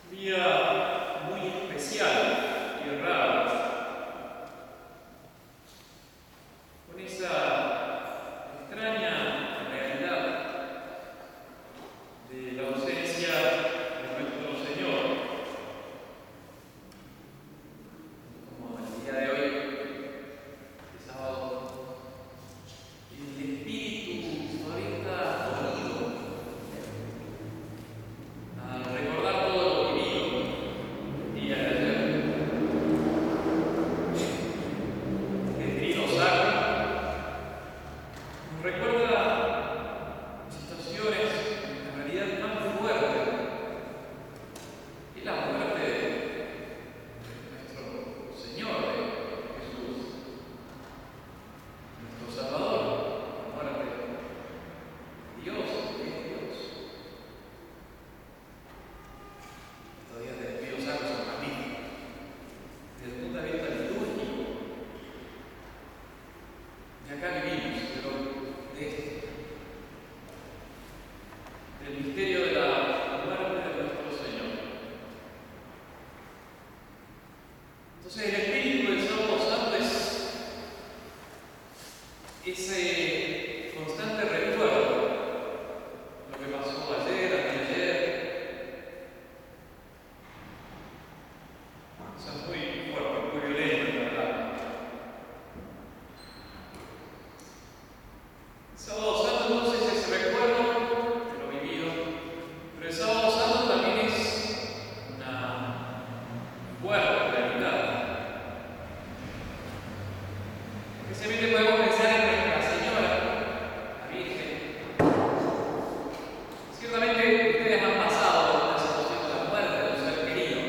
Día muy especial y raro, con esa extraña realidad de la ausencia de nuestro Señor. Como el día de hoy, el sábado, el espíritu todavía está dolido al recordar todo lo vivido el día de ayer. El trino sacro nos recuerda situaciones en realidad tan fuertes. Es la muerte de nuestro Señor, de Jesús, nuestro Salvador, la muerte de Dios, que es Dios. Estos días del trino sacro son magníficos. Desde el punto de vista litúrgico, de acá vivimos, pero del misterio de la muerte de nuestro Señor. Entonces, el espíritu del Sábado Santo es ese constante recuerdo de lo que pasó ayer, anteayer. Eso es muy fuerte, muy violento, la verdad. El Sábado Santo entonces es ese recuerdo de lo vivido, pero el Sábado Santo también es una fuerte realidad. Especialmente podemos pensar en Nuestra Señora, la Virgen. Ciertamente ustedes han pasado por una situación de la muerte de un ser querido.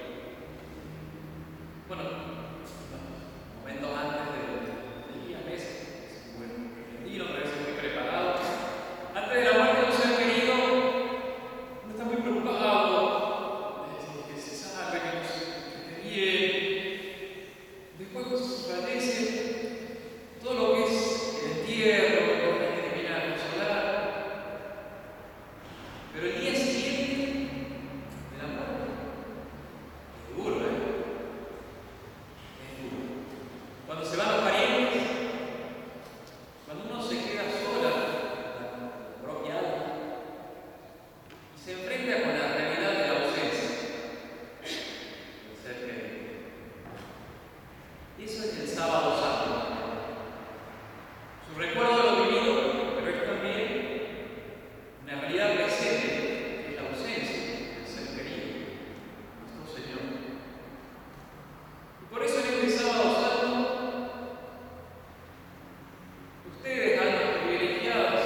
Bueno, momentos antes del día, meses, muy repentino, a veces muy preparado. Antes de la muerte de un ser querido, uno está muy preocupado de que se salve, que esté bien. Después, cuando se fallece, todo lo que es el entierro, lo que la gente viene a consolar. Pero el día siguiente de la muerte es duro, ¿eh? Es duro. Cuando se van los parientes, cuando uno se queda sola con la propia alma y se enfrenta con la realidad de la ausencia del ser querido. Eso es el Sábado Santo. Su recuerdo de lo vivido, pero es también una realidad presente, que es la ausencia del ser querido, nuestro Señor. Y por eso en este Sábado Santo, ustedes, almas privilegiadas,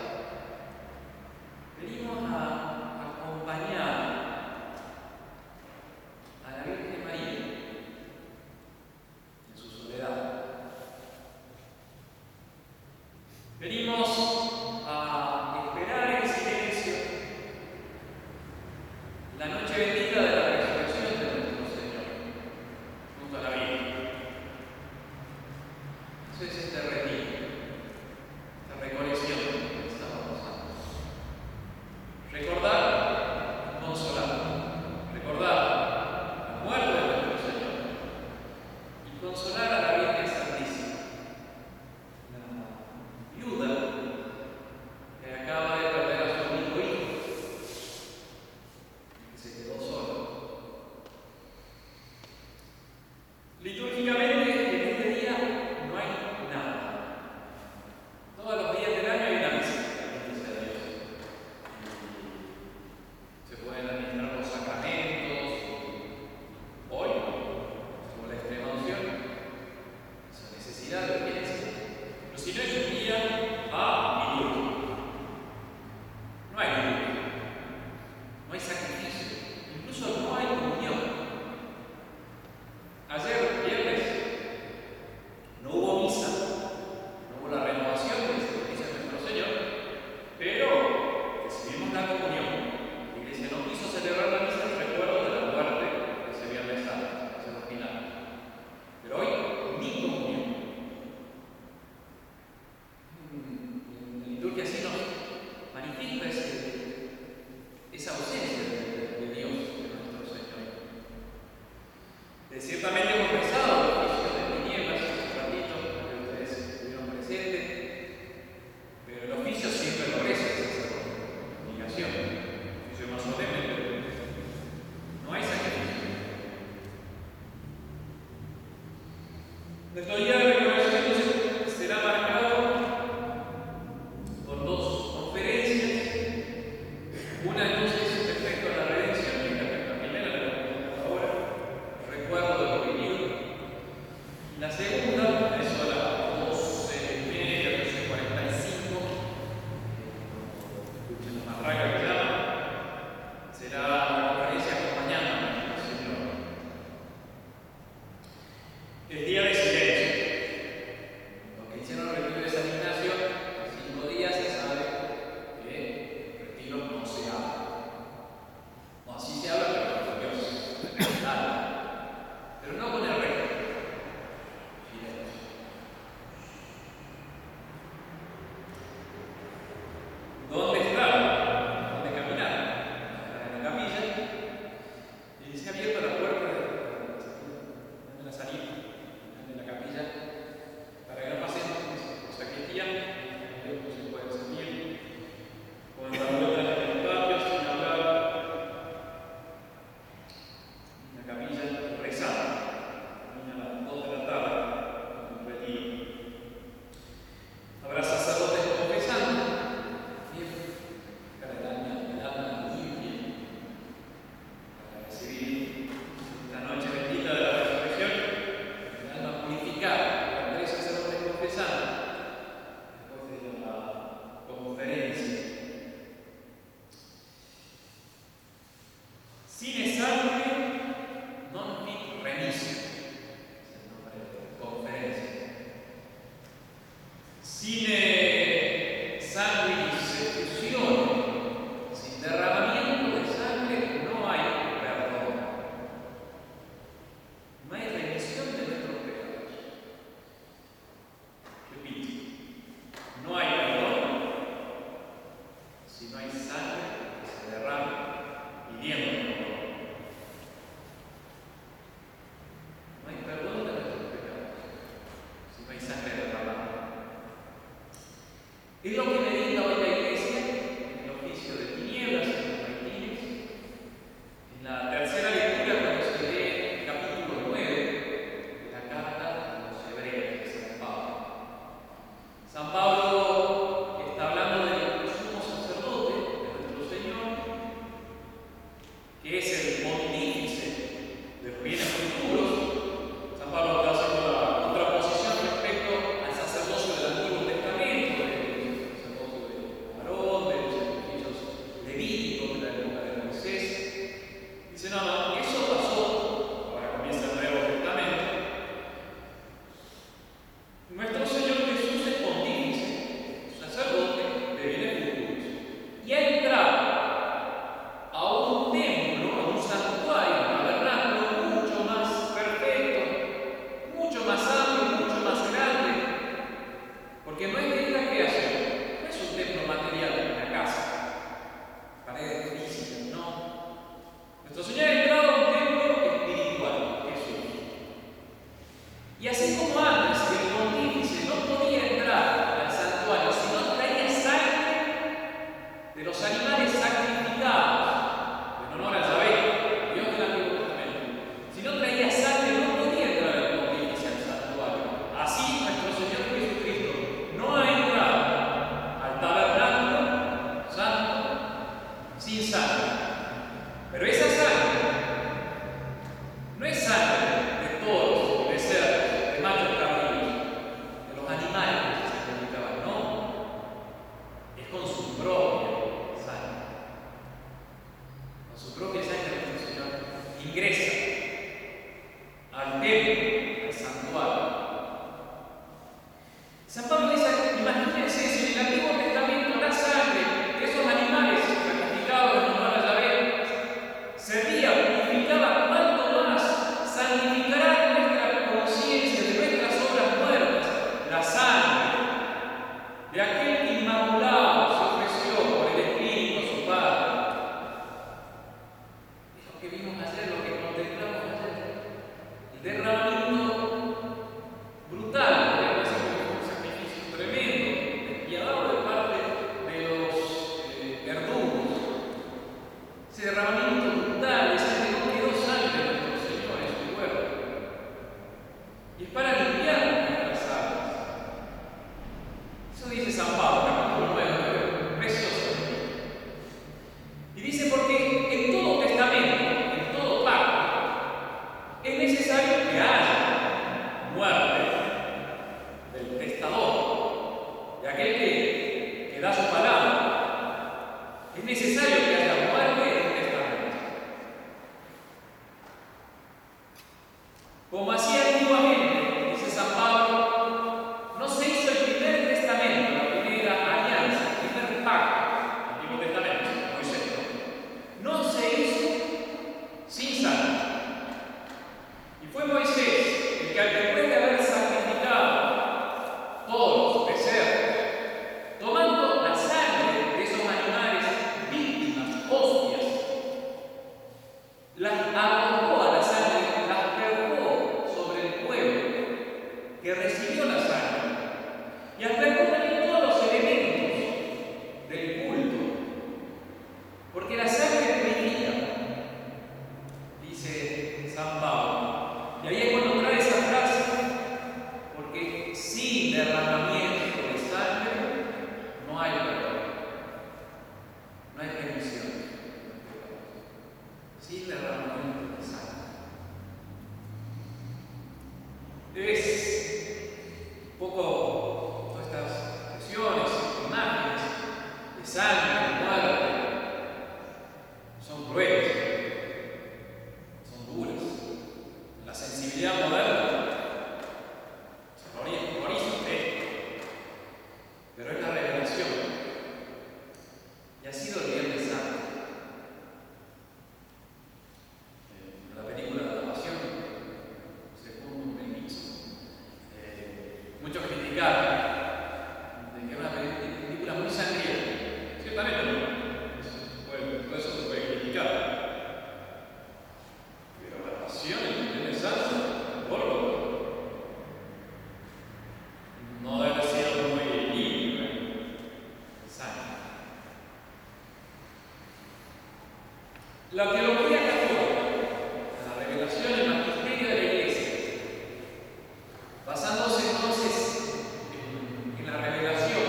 venimos a acompañar a la Virgen María en su soledad. Venimos a esperar en silencio la noche bendita de la resurrección de nuestro Señor, junto a la Virgen. Eso es este retiro, esta recolección del Sábado Santo. Recordar, consolar. Recordar la muerte de nuestro Señor y consolar a la Virgen Santísima, la viuda que acaba de perder a su único hijo, que se quedó sola. Litúrgicamente, en este día no hay nada. Todos los días del año hay una misa, bendito sea Dios. Se pueden administrar los sacramentos. Hoy, como la extrema unción, esa necesidad de urgencia. Pero si no es un día litúrgico, no hay liturgia, no hay sacrificio, Nuestro día de reconocimiento será marcado por dos conferencias. Una entonces respecto a la redención, que es la primera, la que vamos ahora, el recuerdo de lo vivido. Y la segunda, eso a las 12:30, 12:45, escuchen la marraca que llama, será la conferencia acompañando al Señor. El día de silencio. Los que hicieron retiro de San Ignacio, en 5 días se sabe que el retiro no se habla. No, así se habla, pero con Dios, pero no con el resto. Silencio. ¿Dónde está? ¿Dónde caminar? En la capilla. Y se ha abierto la puerta de la salida de la capilla para que no pasen los sacristía. No se puede salir con la vuelta de los patios sin hablar. En la capilla rezada. Termina a las 2 de la tarde en el retiro. Habrá sacerdotes confesando. El alma limpia para recibir esta noche bendita de la resurrección, el alma purificada, para tres sacerdotes confesando después de la conferencia. Sine sangue non fit remisio, es el nombre de la conferencia. Sine sanguinis effusione, sin derramamiento de sangre no hay perdón. No hay remisión de nuestros pecados. Repito, no hay perdón si no hay sangre que se derrame pidiendo perdón. No hay perdón de nuestros pecados si no hay sangre derramada. Es lo que medita hoy la Iglesia en el oficio de tinieblas, en los maitines, en la tercera lectura cuando se lee el capítulo 9 de la carta a los Hebreos de San Pablo. San Pablo está hablando del sumo sacerdote de nuestro Señor, que es el pontífice de los bienes futuros. San Pablo está haciendo la contraposición respecto al sacerdocio del Antiguo Testamento, del sacerdocio de Aarón, de los sacrificios levíticos de la época de Moisés. Dice, no, eso pasó, ahora comienza el Nuevo Testamento. Nuestro Señor Jesús es pontífice, sacerdote de bienes futuros, y ha entrado a un templo, a un santuario, un tabernáculo mucho más perfecto, mucho más amplio, mucho más grande, porque no es de esta creación, no es un templo material de una casa, paredes físicas, no. Nuestro Señor ha entrado a un templo espiritual, Jesús. Y así como antes el pontífice no podía entrar al santuario si no traía sangre de los animales sacrificados en honor a Yahvé, Dios del Antiguo Testamento, si no traía sangre no podía entrar el pontífice al santuario. Así nuestro Señor Jesucristo no ha entrado al tabernáculo santo sin sangre. Pero esa sangre no es sangre de toros, de becerros, de machos cabríos, de los animales que se sacrificaban, no. Es con su propia sangre. Con su propia sangre nuestro Señor ingresa al templo, al santuario. San Pablo dice, imagínense si en el Antiguo Testamento la sangre de esos animales sacrificados en honor a Yahvé servía, purificaba, ¿cuánto más santificará nuestra conciencia de nuestras obras muertas? La sangre de aquel que inmaculado se ofreció por el Espíritu a su Padre. Es lo que vimos ayer, lo que contemplamos ayer. El derramamiento brutal, podríamos decir que fue un sacrificio tremendo, despiadado de parte de los verdugos. Ese derramamiento brutal, esa que no quedó sangre de nuestro Señor en su cuerpo. Y es para limpiarnos. Como hacía antiguamente, dice San Pablo, no se hizo el primer testamento, la primera alianza, el primer pacto, el Antiguo Testamento, Moisés, no se hizo sin sangre. Y fue Moisés el que, después de haber sacrificado todos los becerros, tomando la sangre de esos animales, víctimas, hostias, las arrojó a la sangre, las vertió sobre el pueblo que recibió la sangre, y asperjó también todos los elementos del culto, porque la sangre purifica, dice San Pablo. Y ahí es cuando trae esa frase, porque sin derramamiento de sangre no hay perdón, no hay remisión. Sin derramamiento de sangre. Es un poco todas estas expresiones, imágenes de sangre, de muerte, son crueles, son duras. La sensibilidad moderna se horroriza de esto, pero es la revelación y ha sido el Viernes Santo. En la película de la Pasión, segundo ministro, muchos criticaron de que es una película muy sangrienta. Ciertamente no. Bueno, todo eso se puede criticar. Pero la Pasión en el Viernes Santo, por lo no debe ser muy libre de sangre. La teología católica, la revelación y el magisterio de la Iglesia, basándose entonces en la revelación,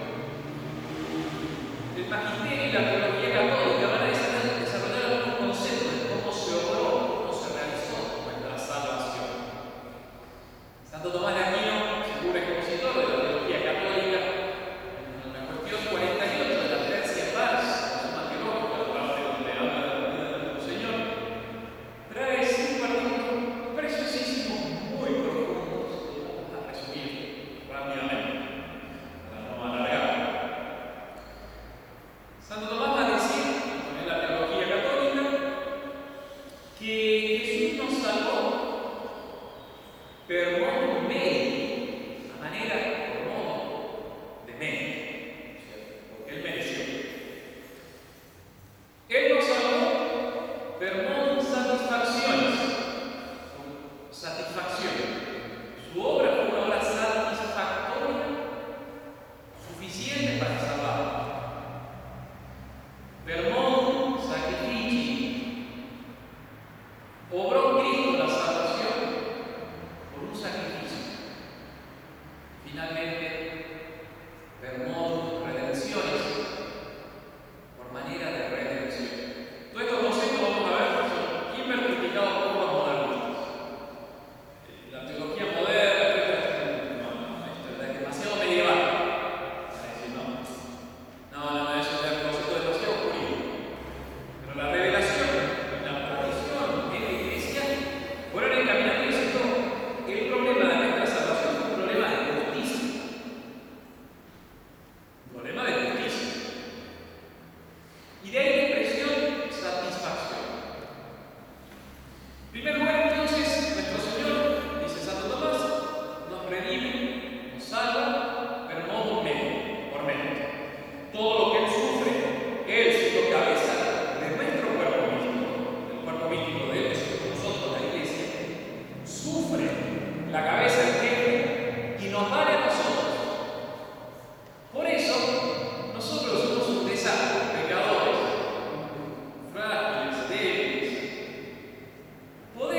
el magisterio y la teología católica van a desarrollar algunos conceptos de cómo se obró, cómo se realizó nuestra salvación. Santo Tomás de Aquino, figura expositor de la teología católica, en la cuestión 48 de la Tercia Pars, la Suma Teológica, la parte donde habla de la vida del nuestro Señor, trae 5 artículos preciosísimos, muy profundos, que vamos a resumir rápidamente, para no alargar. Santo Tomás va a decir, en la teología católica, que Jesús nos salvó per modo meri, a manera por modo de mérito, porque Él mereció. Él nos salvó per modo satisfacciones, con satisfacción. Su obra fue una obra satisfactoria, suficiente para salvar. Per modo sacrifici, obró Cristo la salvación por un sacrificio. Finalmente, per modo redenciones, por manera de redención. Todos estos conceptos vamos a ver son hipercriticados por los modernistas. La teología moderna esto es demasiado medieval. Para decir, no, eso es un concepto demasiado jurídico. Pero la revelación, la tradición en la Iglesia fueron encaminando diciendo que el problema de nuestra salvación es un problema de justicia. Un problema de justicia. Y de ahí la expresión satisfacción. En primer lugar, entonces, nuestro Señor, dice Santo Tomás, nos redime, nos salva, pero no por mérito. Todo lo que Él sufre, Él siendo cabeza de nuestro cuerpo místico, del cuerpo místico de Él, que somos nosotros, la Iglesia, sufre la cabeza del templo y nos vale a nosotros. Por eso, nosotros somos un desastre, pecadores, frágiles, débiles. Podemos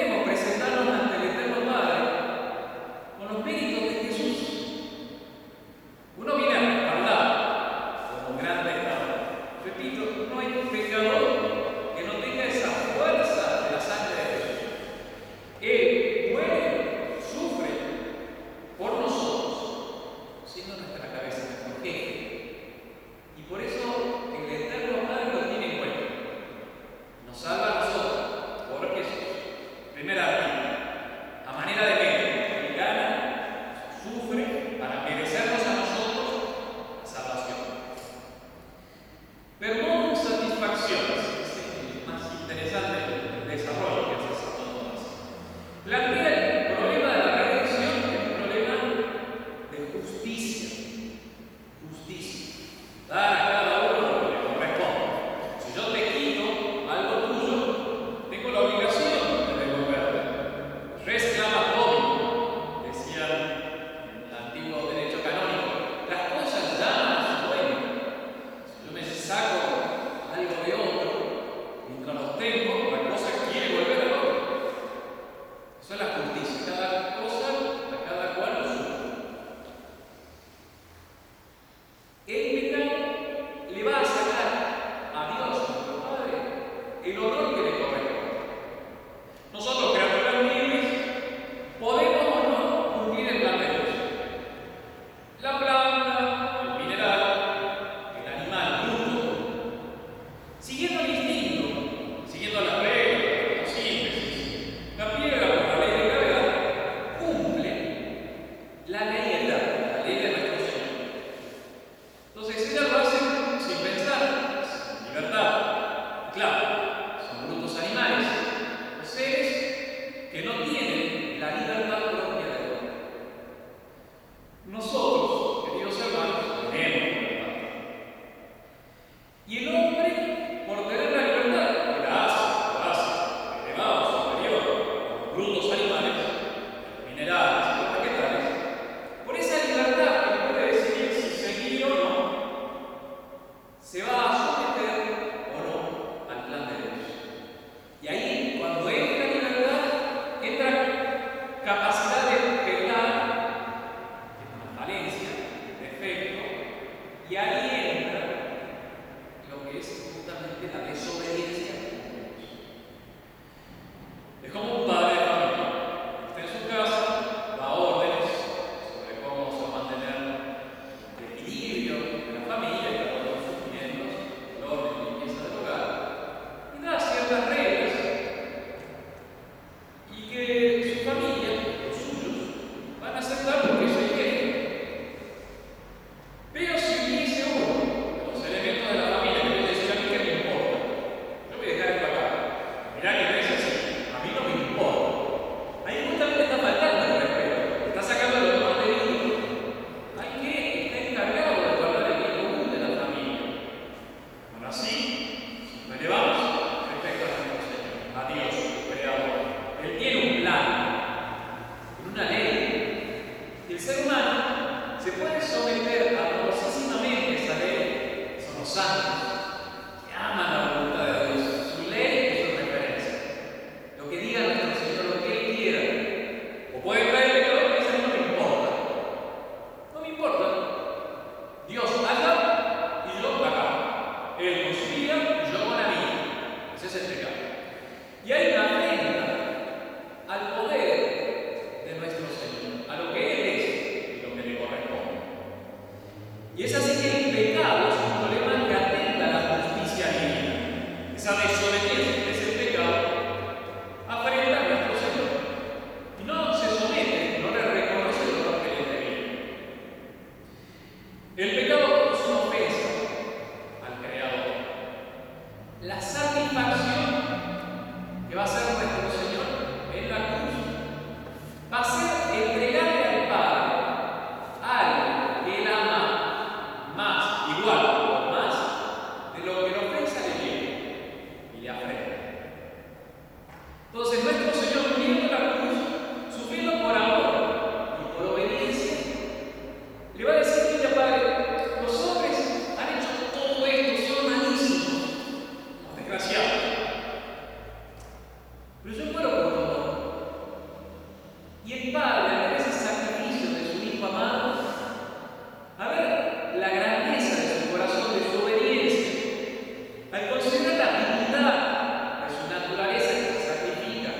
Él tiene un plan, una ley. Y el ser humano se puede someter amorosísimamente a esa ley. Son los santos que aman la voluntad de Dios, su ley y su referencia. Lo que diga nuestro Señor, lo que Él quiera. O puede traer el pecado y decir, no me importa. No me importa. Dios haga y yo haga. Él con su vida y yo con la mía. Ese es el pecado. Y hay una afrenta al poder de nuestro Señor, a lo que Él es y lo que le corresponde. Y es así que el pecado es un problema que atenta a la justicia divina. Esa desobediencia que es el pecado afrenta a nuestro Señor. Y no se somete, no le reconoce lo que le debía. El pecado es una ofensa al Creador. La satisfacción que va a ser nuestro Señor en la cruz va a ser entregarle al Padre algo que Él ama más, igual o más de lo que la ofensa le lleva y le afrenta. Entonces nuestro Señor muriendo en la cruz, sufriendo por amor y por obediencia, le va a decir: mira, Padre, los hombres han hecho todo esto, son malísimos, los desgraciados. Pero yo muero por todo. Y el Padre, al ver ese sacrificio de su Hijo amado, a ver la grandeza de su corazón, de su obediencia, al considerar la dignidad de su naturaleza que se sacrifica,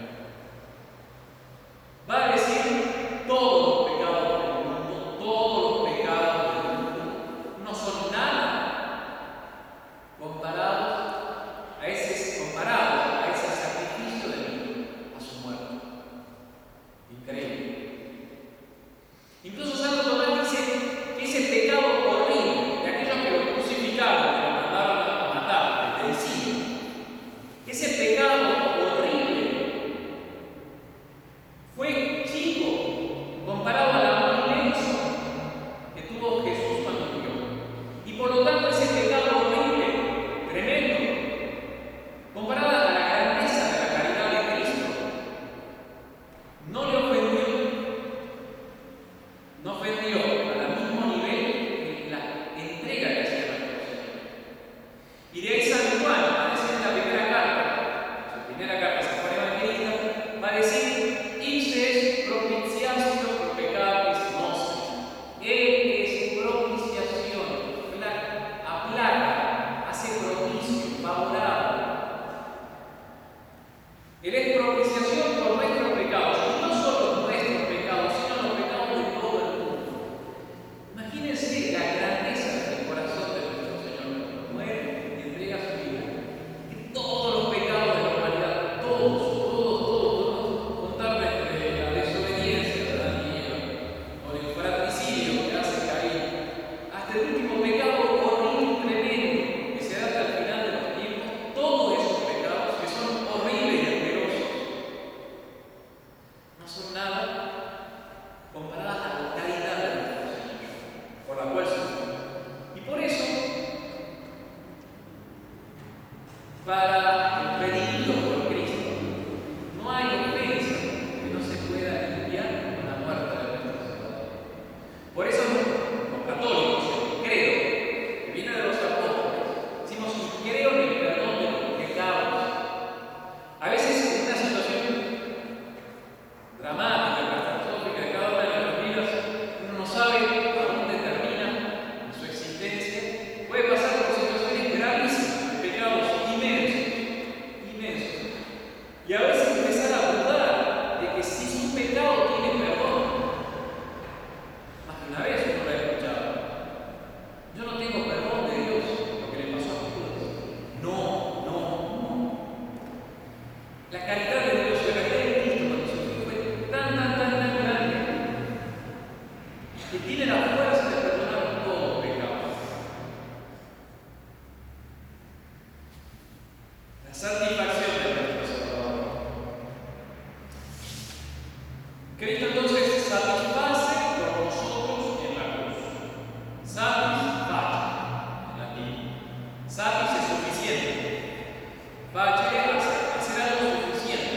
va a decir: todos los pecados del mundo, todos los pecados del mundo no son nada comparados a ese sacrificio de mí, a su muerte. Increíble. Incluso Santo Tomás dice que ese pecado horrible de aquellos que lo crucificaron, que lo mandaron a matar, el encima, ese pecado horrible fue chico comparado al amor inmenso que tuvo Jesús cuando murió. Y por lo tanto ese pecado horrible, tremendo, comparado a la grandeza de la caridad de Cristo, no le ofendió. No ofendió al mismo nivel que la entrega que hacía nuestro Señor. Y de ahí San Juan va a decir en la primera carta, su primera carta, San Juan Evangelista, va a decir: Ices propitiatio pro peccatis nostri. Él es propiciación, aplaca, hace propicio, favorable. Él es propiciación por nuestros pecados, y no solo nuestros pecados, sino los pecados de todo el mundo. Imagínense la grandeza del corazón de nuestro Señor cuando muere y entrega su vida. Que todos los pecados de la humanidad, todos, contar desde la desobediencia de Adán y Eva, o el fratricidio que hace Caín, hasta el último pecado horrible y tremendo que se da hasta el final de los tiempos, todos esos pecados que son horribles y asquerosos no son nada comparadas a la caridad de nuestro Señor, por la cual sufrió. Y por eso, para el redimido por Cristo, no hay ofensa que no se pueda limpiar con la muerte de nuestro Salvador. Por eso los católicos, el credo, que viene de los apóstoles, decimos: creo en el perdón de los pecados. A veces en una situación dramática, catastrófica de cada una de nuestras vidas, uno no sabe a dónde termina su existencia. Puede pasar por situaciones gravísimas, pecados inmensos. Y a veces empezar a dudar de que si su pecado tiene perdón. Más de una vez uno lo ha escuchado: yo no tengo perdón de Dios, lo que le pasó a Judas. No. La caridad de Dios, la caridad de Cristo cuando sufrió fue tan grande que tiene la fuerza de perdonar todos los pecados. La satisfacción de nuestro Salvador. Cristo entonces satisface por nosotros en la cruz. Satisface en latín. Satis es suficiente. Face, hacer algo suficiente.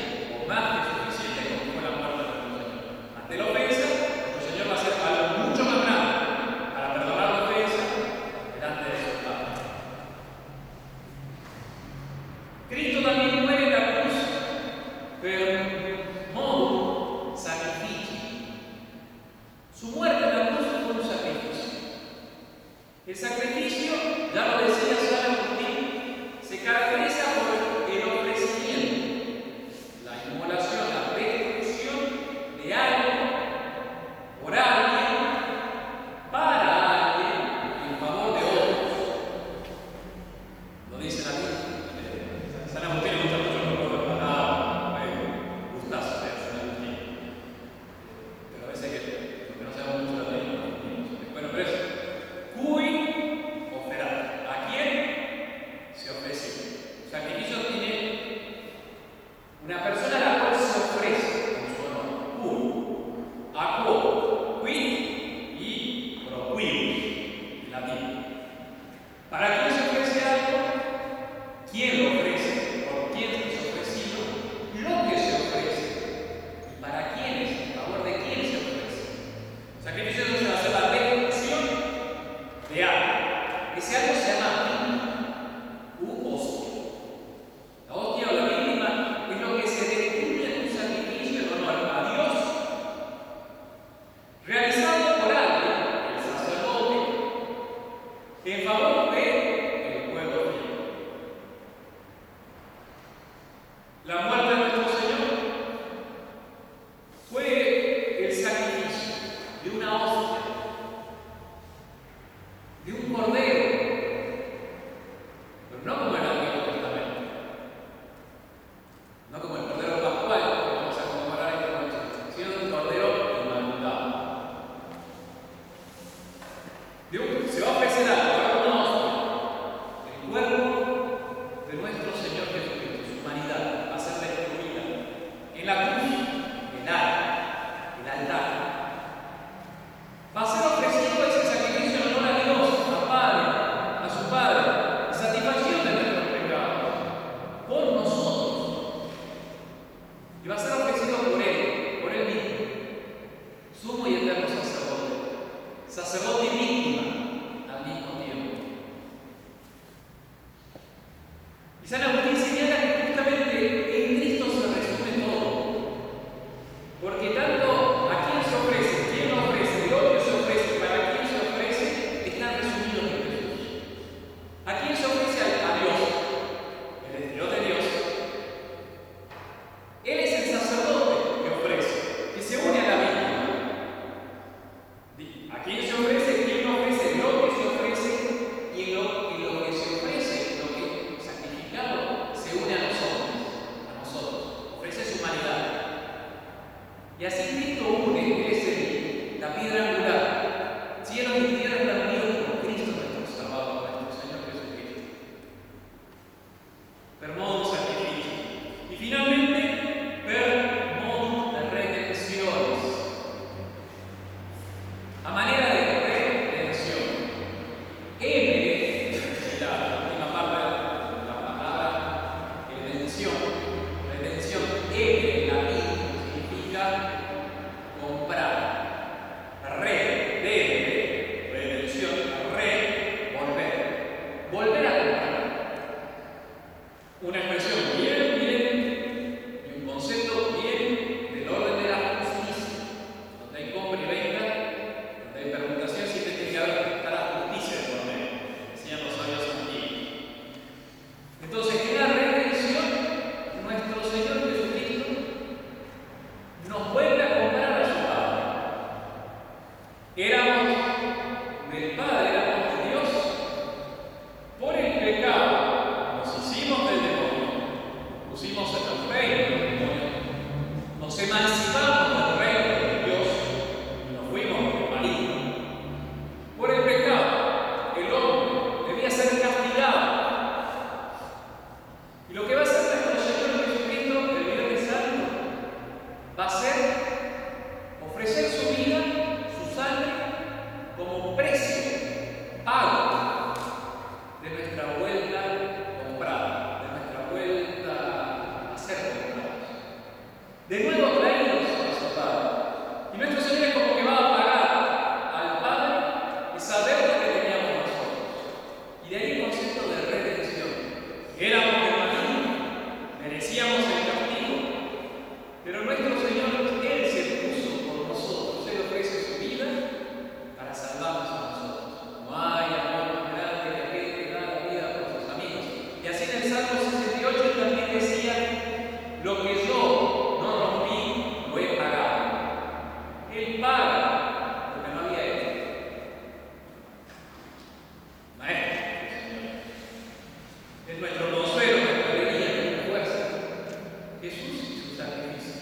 sacrificio.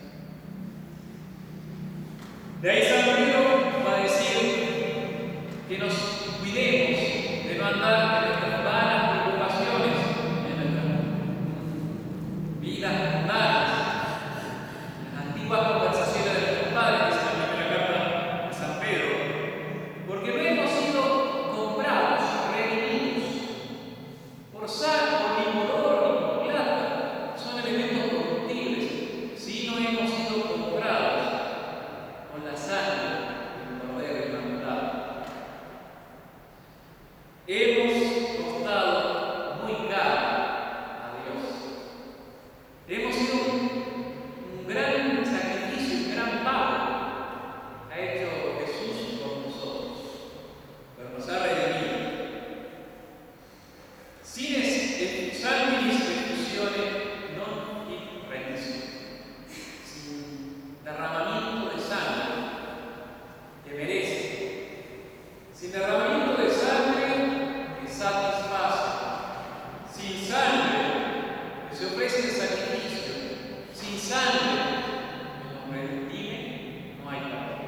De ahí San Pedro va a decir que nos cuidemos de no andar en nuestras vanas preocupaciones, en nuestras vidas mundanas, las antiguas conversaciones de nuestros padres, dice la primera carta de San Pedro, porque no hemos sido comprados, redimidos, por sal, ni por oro, ni por plata, son elementos corruptibles, sino hemos sido comprados con la sangre del Cordero inmaculado. Hemos costado muy caro a Dios. Hemos sido un gran sacrificio, un gran pago ha hecho Jesús por nosotros, pero nos ha redimido. Sin sanguinis refusione non in rendición, sin derramamiento de sangre que merece, sin derramamiento de sangre que satisface, sin sangre que se ofrece en sacrificio, sin sangre que nos redime, no hay perdón.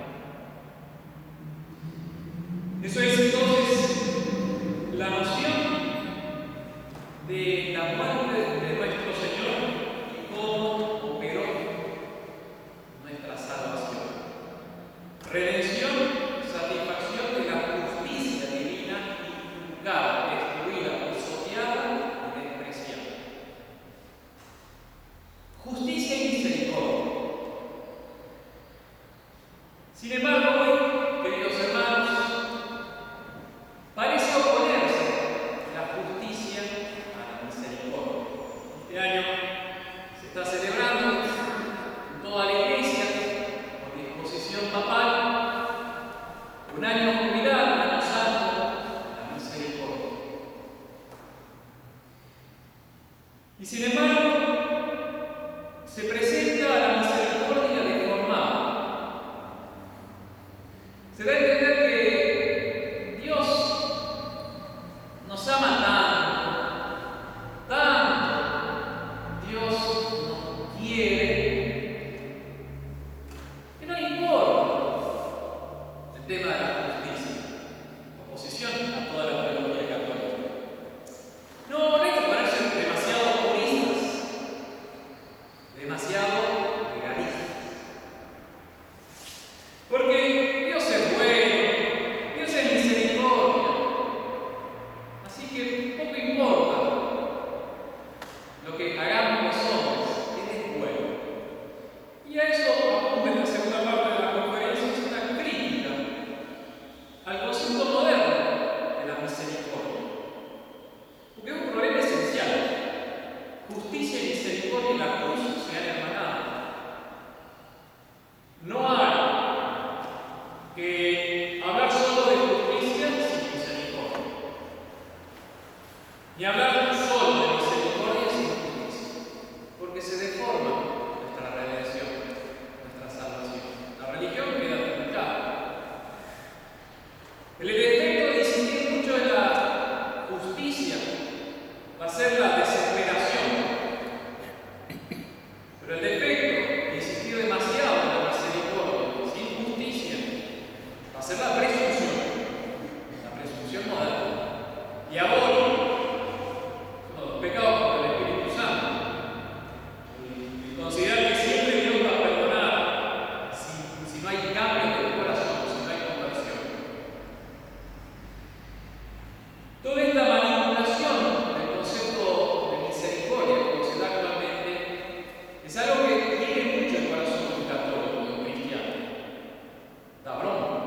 Eso es entonces la noción de la muerte de nuestro Señor y cómo operó nuestra salvación. Redención, satisfacción de la justicia divina inculcada, destruida, pisoteada y despreciada. Justicia y misericordia. Sin embargo, hoy, queridos hermanos, parece oponerse la justicia a la misericordia. Este año se está celebrando en toda la Iglesia, por disposición papal, un año jubilar, un año santo, la misericordia. Y sin embargo, se presenta la misericordia deformada. Se da a entender que Dios nos ama tanto, Dios nos quiere, que no le importa el tema de la justicia, oposición a toda la teología católica. No hay que ponerse demasiado puristas, demasiado legalistas. Porque Dios es bueno, Dios es misericordia. Así que poco importa lo que hagamos los hombres, Él es bueno. Y a eso apunta en la segunda parte de la conferencia, es una crítica al concepto moderno de la misericordia. Porque es un problema esencial. Justicia y misericordia en la cruz se han hermanado. No hay que hablar solo de justicia sin misericordia, ni hablar solo de misericordia sin justicia, porque se deforma nuestra redención, nuestra salvación. La religión queda truncada. El defecto de insistir mucho en la justicia va a ser la desesperación, pero el defecto de insistir demasiado en la misericordia sin justicia va a ser la presunción moderna, diabólica, uno de los pecados contra el Espíritu Santo. El considerar que siempre Dios va a perdonar si no hay cambio de corazón, si no hay conversión. Toda esta manipulación del concepto de misericordia, como se da actualmente, es algo que tiene mucho el corazón de un católico, de un cristiano. Da broma.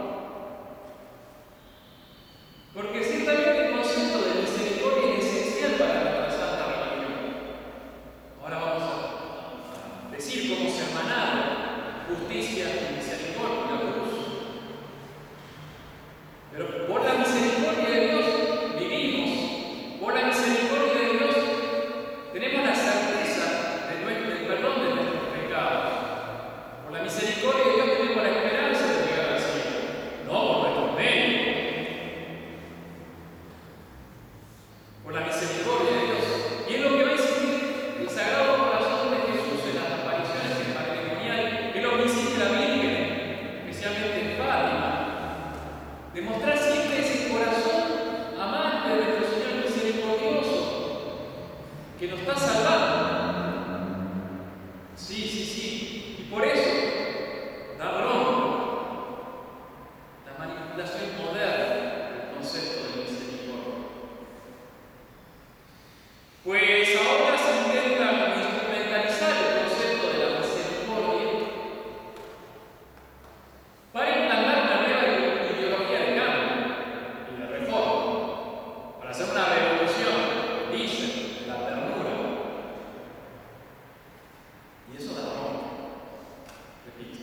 Porque ciertamente el concepto de misericordia es esencial para nuestra santa religión. Ahora vamos a decir cómo se hermanaron justicia y misericordia en la cruz. Pero por la misericordia de Dios vivimos. Por la misericordia de Dios tenemos la certeza del perdón de nuestros pecados. Por la misericordia de Dios tenemos la esperanza de llegar al cielo. No por nuestros méritos. Por la misericordia de Dios. Y es lo que va a insistir el Sagrado Corazón de Jesús en las apariciones sí. Y por eso da bronca la manipulación moderna del concepto de misericordia. Pues ahora se intenta instrumentalizar el concepto de la misericordia para implantar una nueva ideología de cambio y de reforma, para hacer una revolución, dicen, de la ternura. Y eso da bronca, repito.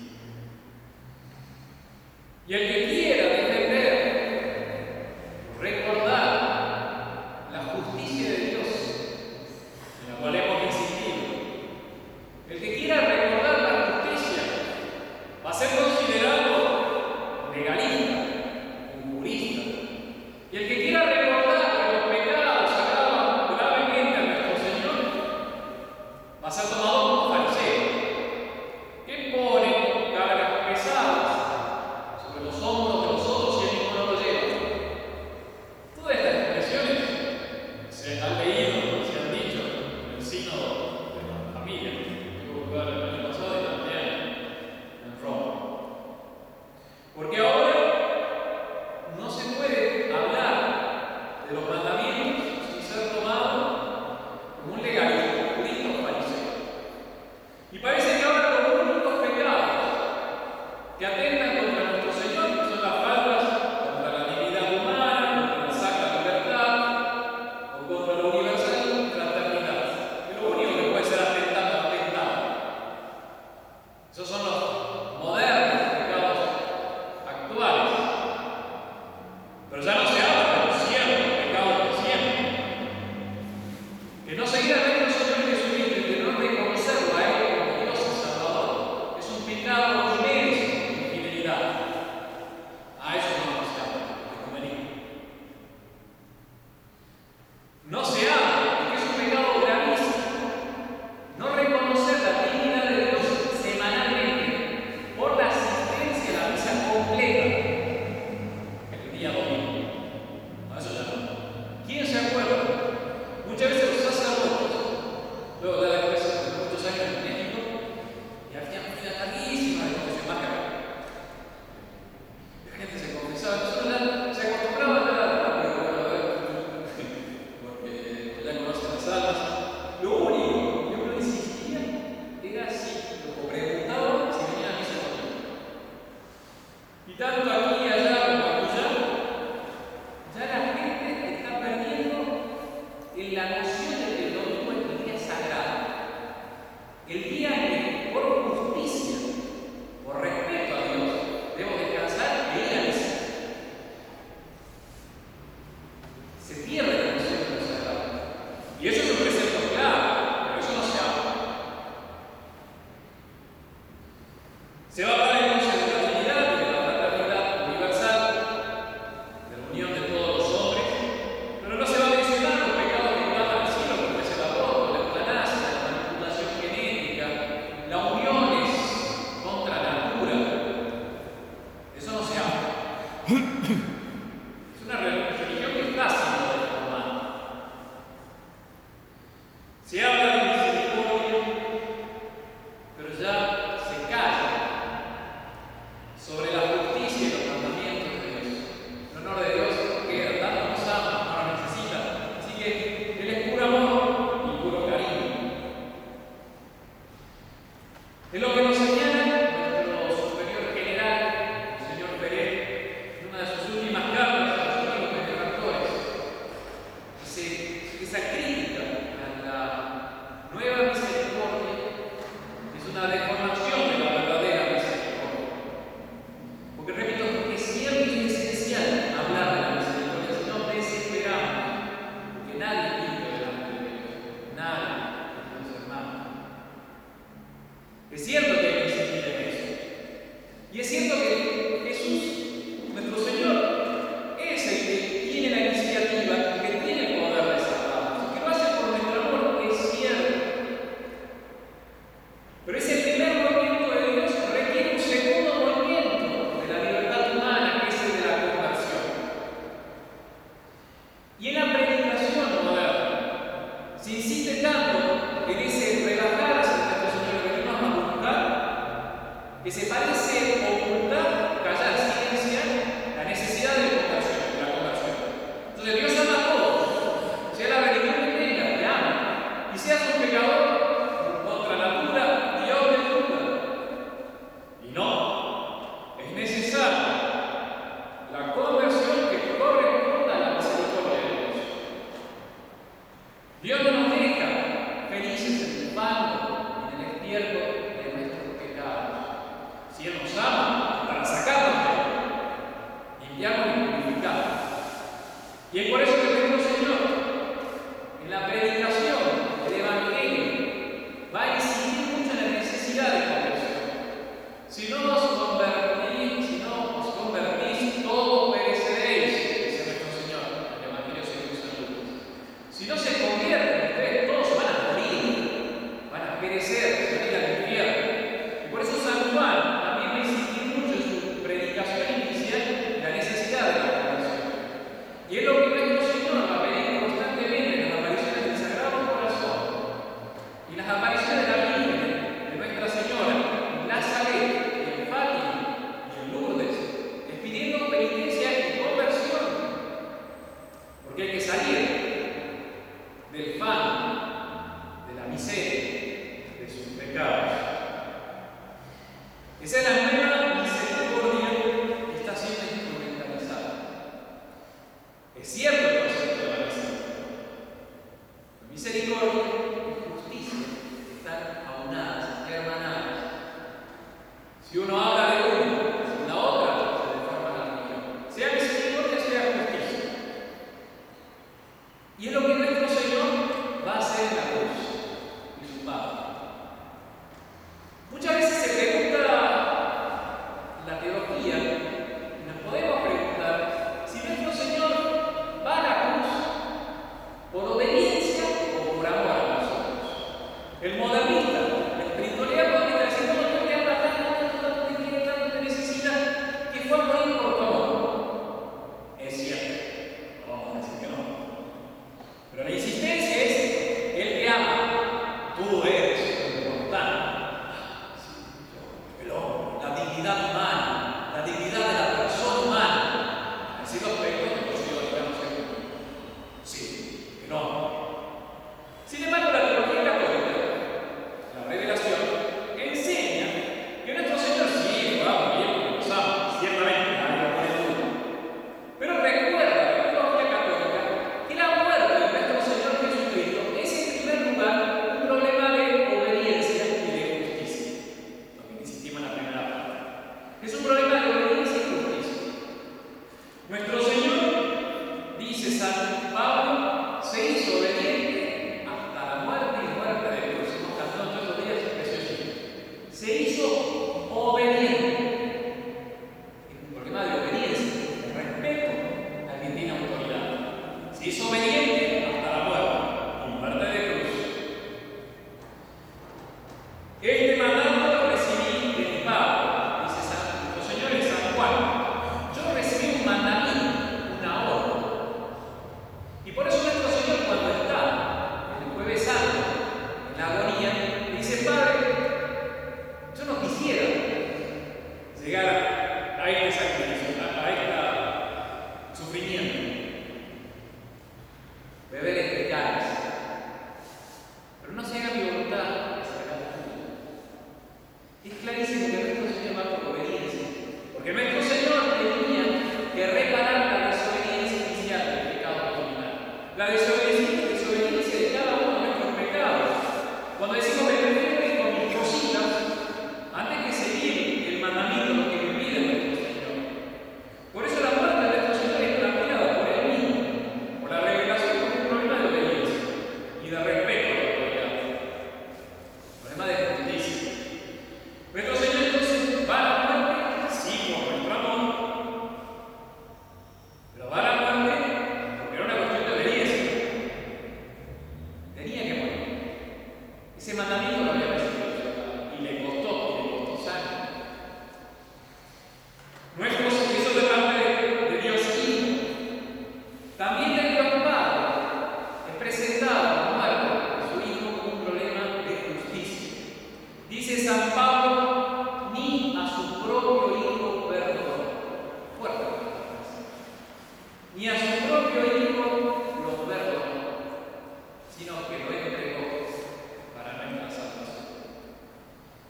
Y el que quiera defender, recordar la justicia de Dios, en la cual hemos insistido, el que quiera recordar la justicia va a ser considerado legalista, un jurista. Y el que quiera recordar que los pecados agravan gravemente a nuestro Señor va a ser tomado como fariseo, que pone cargas pesadas sobre los hombros de los otros y el mismo no lo lleva. Todas estas expresiones se han leído, se han dicho en el sínodo de la familia que tuvo lugar el año pasado y también en Roma. Porque ahora no se puede hablar de los mandamientos sin ser tomado como un legalista, un jurista o fariseo. Y parece que ahora los únicos pecados que atentan contra nuestro Señor son las faltas contra la dignidad humana, contra la sacra libertad o contra la universal fraternidad. Es lo único que puede ser atentado. Esos son los modernos pecados actuales. Pero ya no se habla de los ciertos pecados de siempre. Que no seguir a nuestro Señor Jesucristo y que no reconocerlo a Él como Dios y Salvador es un pecado inmenso de infidelidad. A eso no se habla, ecumenismo. No se habla de que es un pecado gravísimo no reconocer la dignidad de Dios semanalmente por la asistencia a la misa completa el día domingo. A eso ya no. ¿Quién se acuerda? Muchas veces los sacerdotes, luego de la iglesia de muchos años en México, y había una fila larguísima de confesión. La gente se confesaba, nosotros se acostumbraba a hablar rápido, porque ya conocen las almas. Lo único que uno insistía era si lo preguntaban si venía a misa o no. Y tanto aquí y allá como allá, ya la gente está perdiendo en la noción de que el domingo es el día sagrado. El día en que, por justicia, por respeto a Dios, debo descansar e ir a misa. Se pierde la noción de lo sagrado. Y eso es un precepto claro, pero eso no se habla. Se va a hablar entonces de la dignidad, de la fraternidad universal, de la unión de todos los hombres, pero no se va a mencionar los pecados que van al cielo, como es el aborto, la eutanasia, la manipulación genética, las uniones contra la natura. Eso no se habla. Es una religión que está siendo reformada. Se habla de misericordia, pero ya se calla sobre la justicia y los mandamientos de Dios. El honor de Dios que tanto nos ama, no nos necesita. Así que Él es puro amor y puro cariño. Es lo que nos señala nuestro superior general, el señor Pérez, en una de sus últimas cartas a los amigos benefactores. Esa crítica a la nueva misericordia es una deformación de la verdadera misericordia. Porque repito, es cierto y esencial hablar de la misericordia, si no desesperamos, porque nadie es limpio delante de Dios, nadie, los hermanos. Es cierto que hay que insistir en eso. Y es cierto que Jesús, nuestro Señor, es el que tiene la iniciativa, que tiene el poder de salvarnos, y que lo hace por nuestro amor, es cierto. Pero ese primer movimiento de Dios requiere un segundo movimiento de la libertad humana, que es el de la conversión. Y en la predicación moderna se insiste tanto en ese relajarse de nuestro Señor, venimos a que se parece ocultar, callar, silenciar la necesidad de la conversión. Entonces Dios ama a todos, sea la religión que tenga, te ama, y seas un pecador contra natura, Dios te juzga. Y no, es necesario la conversión que corresponda a la misericordia de Dios. Dios no nos deja felices triunfando en el destierro de nuestros pecados. Si Él nos ama, para sacarnos de Él, limpiarnos y purificarnos. Y es por eso que nuestro Señor, en la predicación del Evangelio, va a incidir mucho en la necesidad de conversión. Si no os convertís, todos pereceréis, dice nuestro Señor en el Evangelio según San Lucas. Si no se convierten ustedes, todos van a morir, van a perecer, se van a ir al infierno. Y por eso San Juan también va a insistir mucho en su predicación inicial en la necesidad de la conversión. Y es lo que nuestro Señor va a pedir constantemente en las apariciones del Sagrado Corazón y las apariciones de la Virgen, de Nuestra Señora, en Nazaret, en Fátima y en Lourdes, es pidiendo penitencia y conversión. Porque hay que salir del fango, de la miseria, de sus pecados. Esa es la nueva misericordia que está siendo instrumentalizada. Es cierto el concepto de la misericordia. La misericordia y justicia están aunadas, hermanadas. Si uno habla de una, sin la otra, se deforma la religión. Sea misericordia, sea justicia. Y es lo que nuestro Señor va a hacer en la cruz y su Padre. Muchas veces se pregunta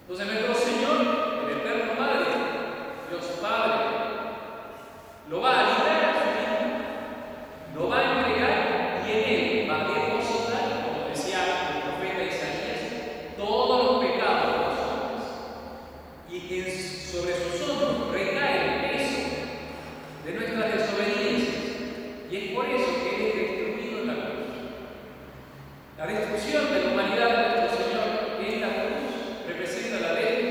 Entonces nuestro Señor, el eterno Padre, Dios Padre, lo va a liberar a su Hijo, lo va a entregar y en Él va a depositar, como decía el profeta Isaías, todos los pecados de los hombres. Y sobre sus hombros recae el peso de nuestras desobediencias. Y es por eso que Él es destruido en la cruz. La destrucción de la humanidad de nuestro Señor en esta cruz representa la destrucción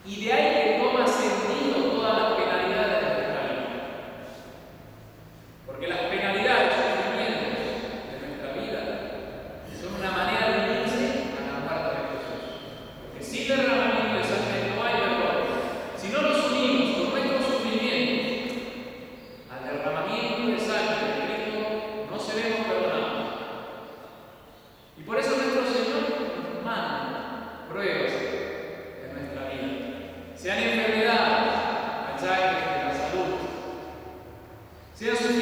Y de ahí que toma sentido todas las penalidades de nuestra vida. Porque las penalidades, los sufrimientos de nuestra vida son una manera de unirse a la muerte de Jesús. Porque sin derramamiento de sangre no hay perdón. Si no nos unimos con nuestros sufrimientos al derramamiento de sangre de Cristo, no seremos perdonados. Y por eso nuestro Señor nos manda pruebas en nuestra vida. Sean enfermedades, achaques de la salud, sean